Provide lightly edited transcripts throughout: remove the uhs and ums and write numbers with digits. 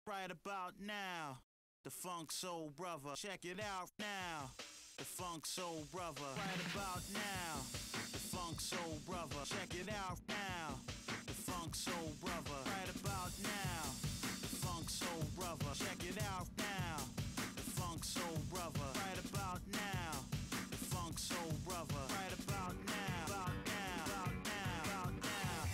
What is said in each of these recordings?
right about now. The Funk Soul Brother, check it out now. The Funk Soul Brother, right about now. The Funk Soul Brother, check it out now. The Funk Soul Brother, right about now. The Funk Soul Brother, check it out now. The Funk Soul Brother, right about now. The Funk Soul Brother, right about now. About now, about now, about now.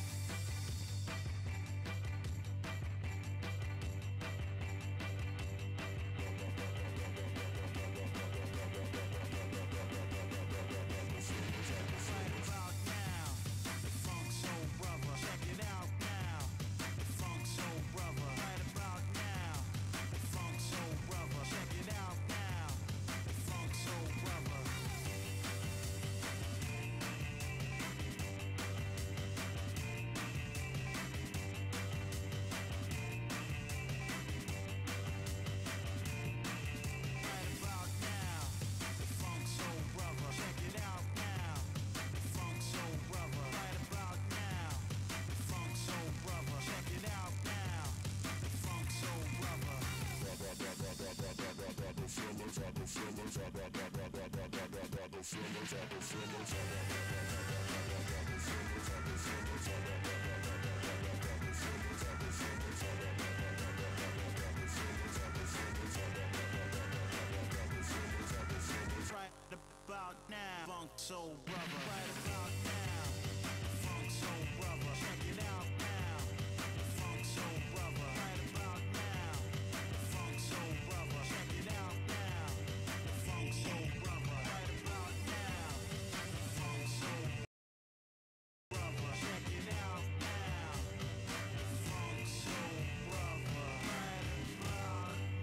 About now, Funk Soul Brother, right about now. Funk Soul Brother, check it out now. Funk Soul Brother, right about now. Funk Soul Brother, check it out now. Funk Soul Brother, right about now. Funk Soul Brother, check it out now. Funk Soul Brother, right about now.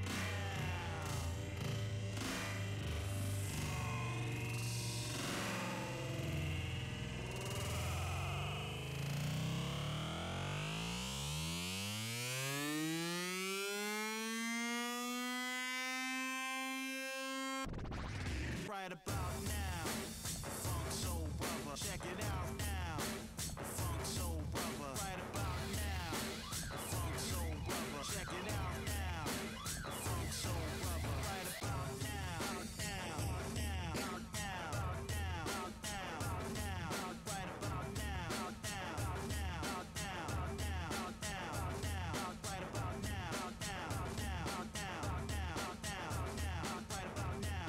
Right about now, Funk Soul Brother, check it out now. Funk Soul Brother, right about now. Funk Soul Brother, check it out now. Funk Soul Brother, right about now. Now, now, now, now, now, now, right about now. Now, now, now, now, now, now, right about now. Now, now, now, now, now, now, right about now.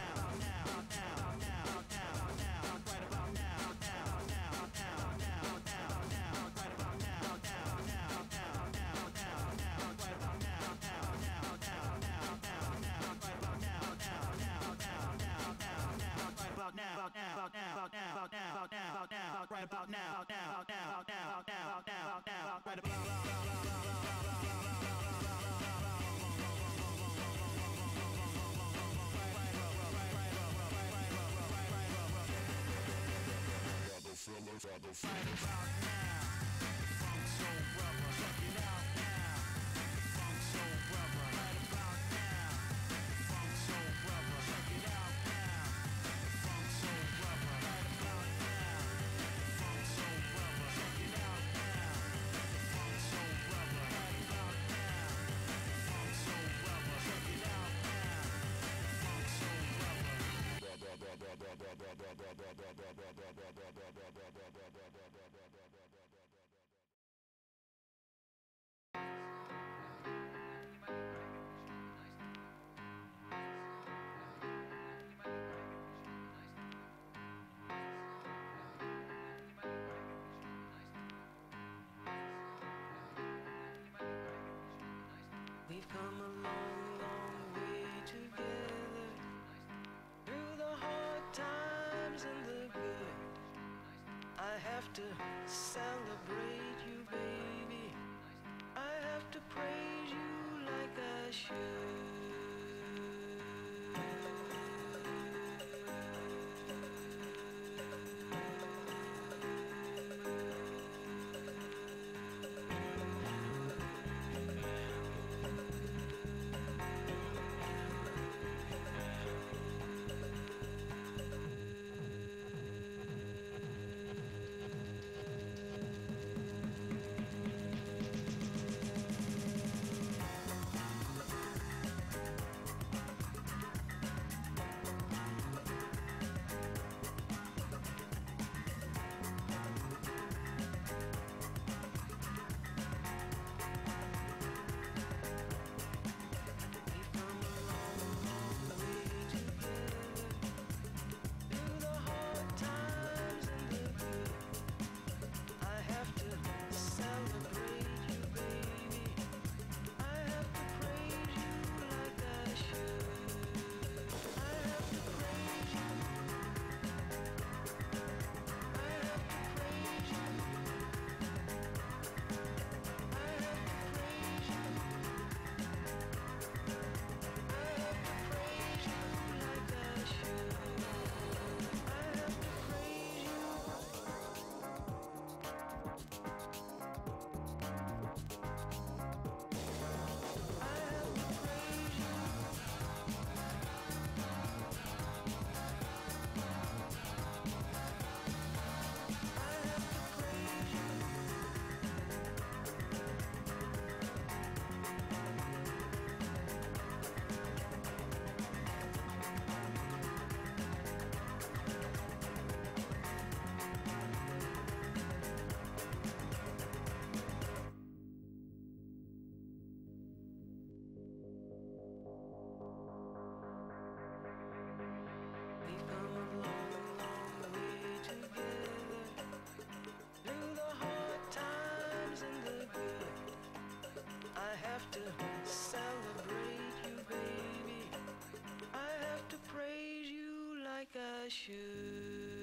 We've come a long, long way together, through the hard times and the good. I have to celebrate you, baby. I have to praise you like I should. have to celebrate you, baby. I have to praise you like I should.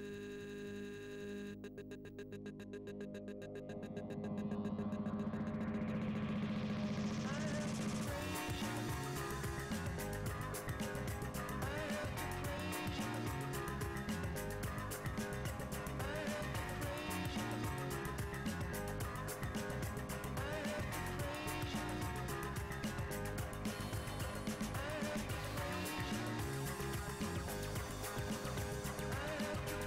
I have to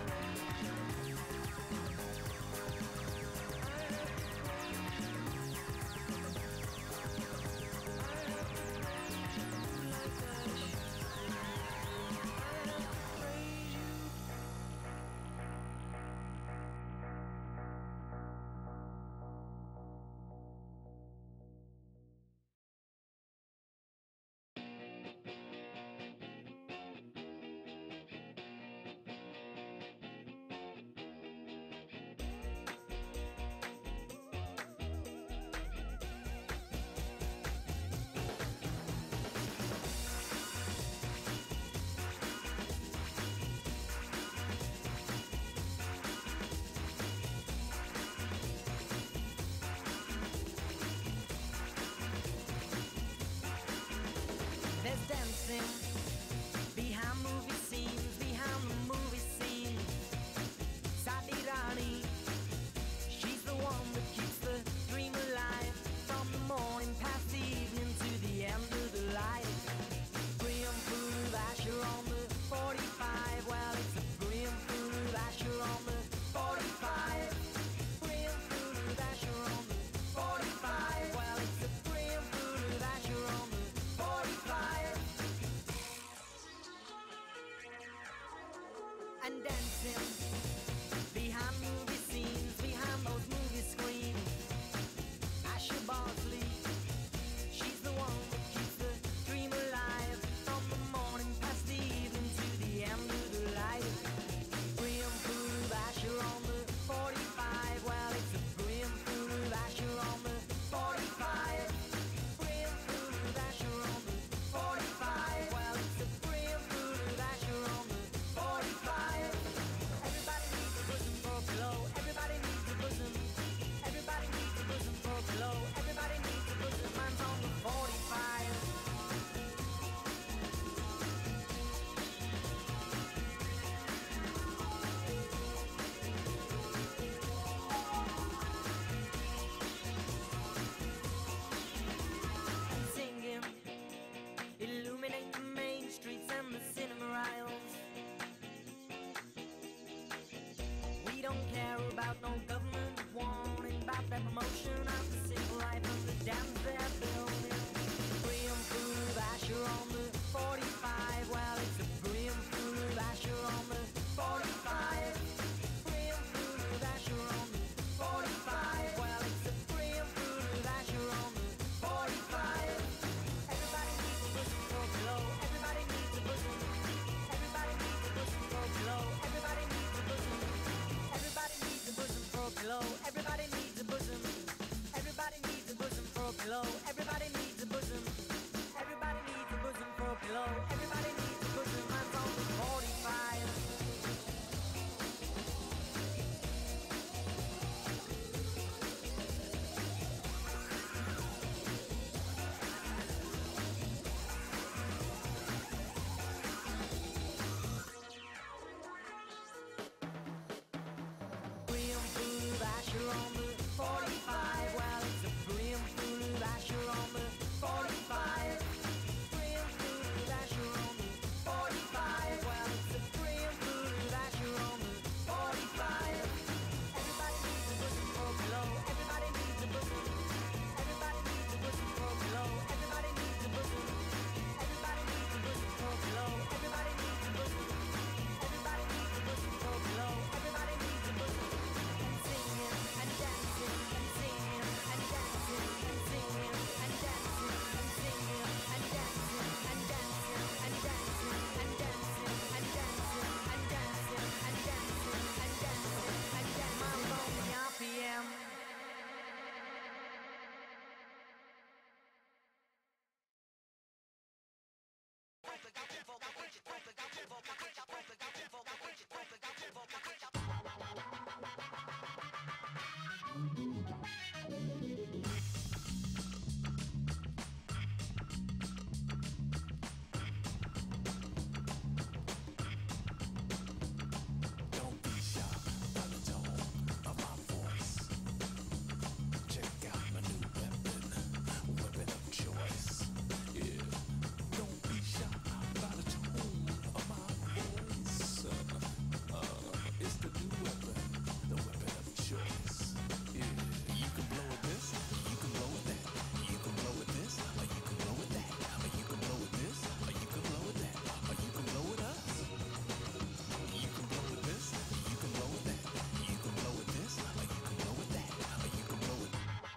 Don't be shy by the tone of my voice. Check out my new weapon of choice. Yeah. Don't be shy by the tone of my voice. It's the new weapon of choice. Yeah. You can blow it this, you can blow it that. You can blow it this, or you can blow it that. Or you can blow it this, or you can blow it that. Or you can blow it us. You can blow it this, you can blow it that. You can blow it this, or you can blow it that. Or you can blow it.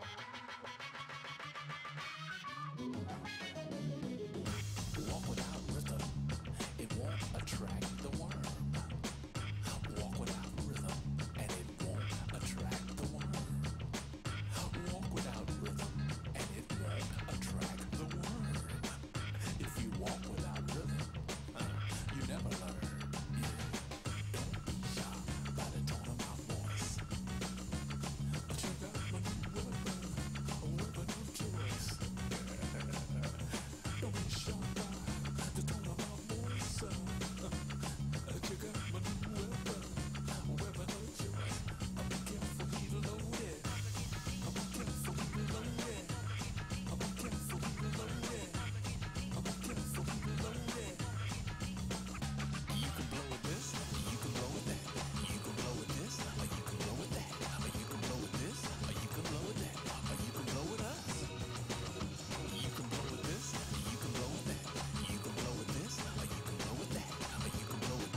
Walk without rhythm, it won't attract the worm. Walk without rhythm, and it won't attract the worm. Walk without rhythm, and it won't attract the worm. If you walk without rhythm, you never learn. Yeah. Don't be shy by the tone of my voice. Check out my new weapon of choice. Don't be shy by the tone of my voice. Check out my new weapon of choice. Be careful, we load it. Be careful, we load it. Be careful, we load it. Be careful, we load it. You can blow it this, you can blow it that. You can blow it this, or you can blow it that. Or you can blow it this, or you can blow it that. Or you can blow it us. You can blow it this, you can blow it that. You can blow it this, or you can blow it that. Or you can blow it.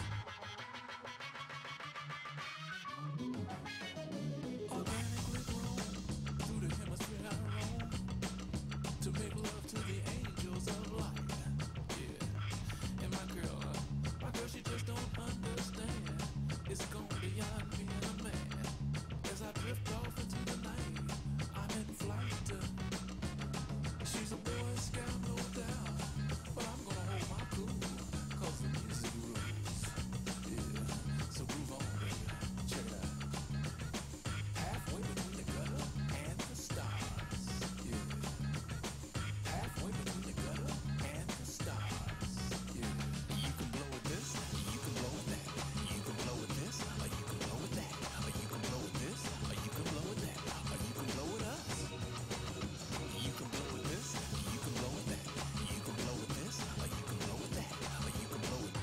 Organically grown through the hemisphere I roam to make love to the angels of light. Yeah, and my girl, she just don't understand. It's gone beyond being a man. As I drift off into the night, I'm in flight. She's a boy scout, no doubt, but I'm gonna hold my cool, 'cause the music rules. Yeah, so groove on, baby. Check it out. Halfway between the gutter and the stars. Yeah. Halfway between the gutter and the stars. Yeah. You can blow it this, you can blow it that. You can blow it this, or you can blow it that. Or you can blow it this, or you can blow it that. Or you can blow it us. You can blow it this, you can blow it that. You can blow it this, or you can blow it that. Or you can blow it.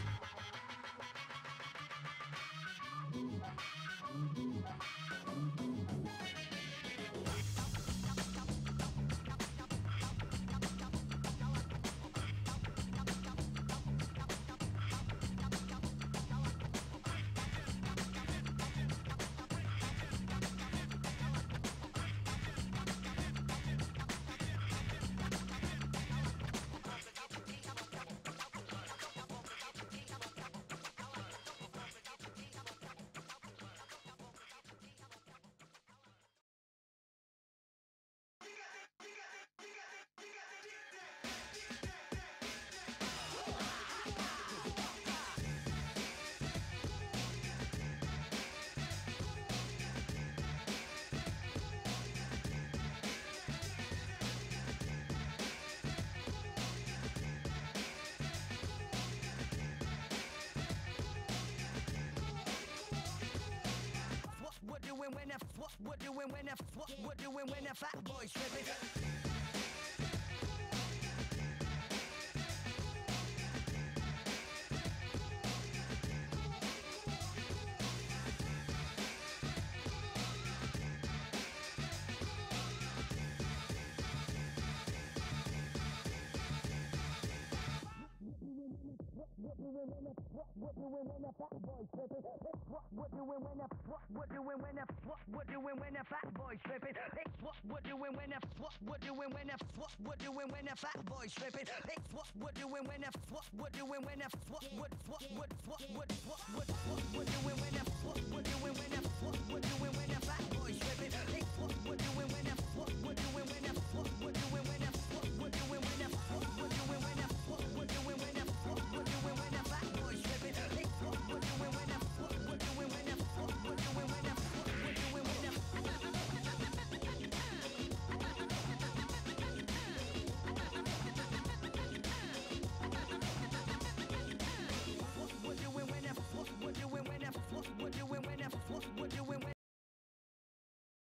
What doing when the fat boys tripping? What doing when the fat boys tripping? What doing when the fat boys tripping? What doing when the fat boys tripping? What doing when the fat boys tripping?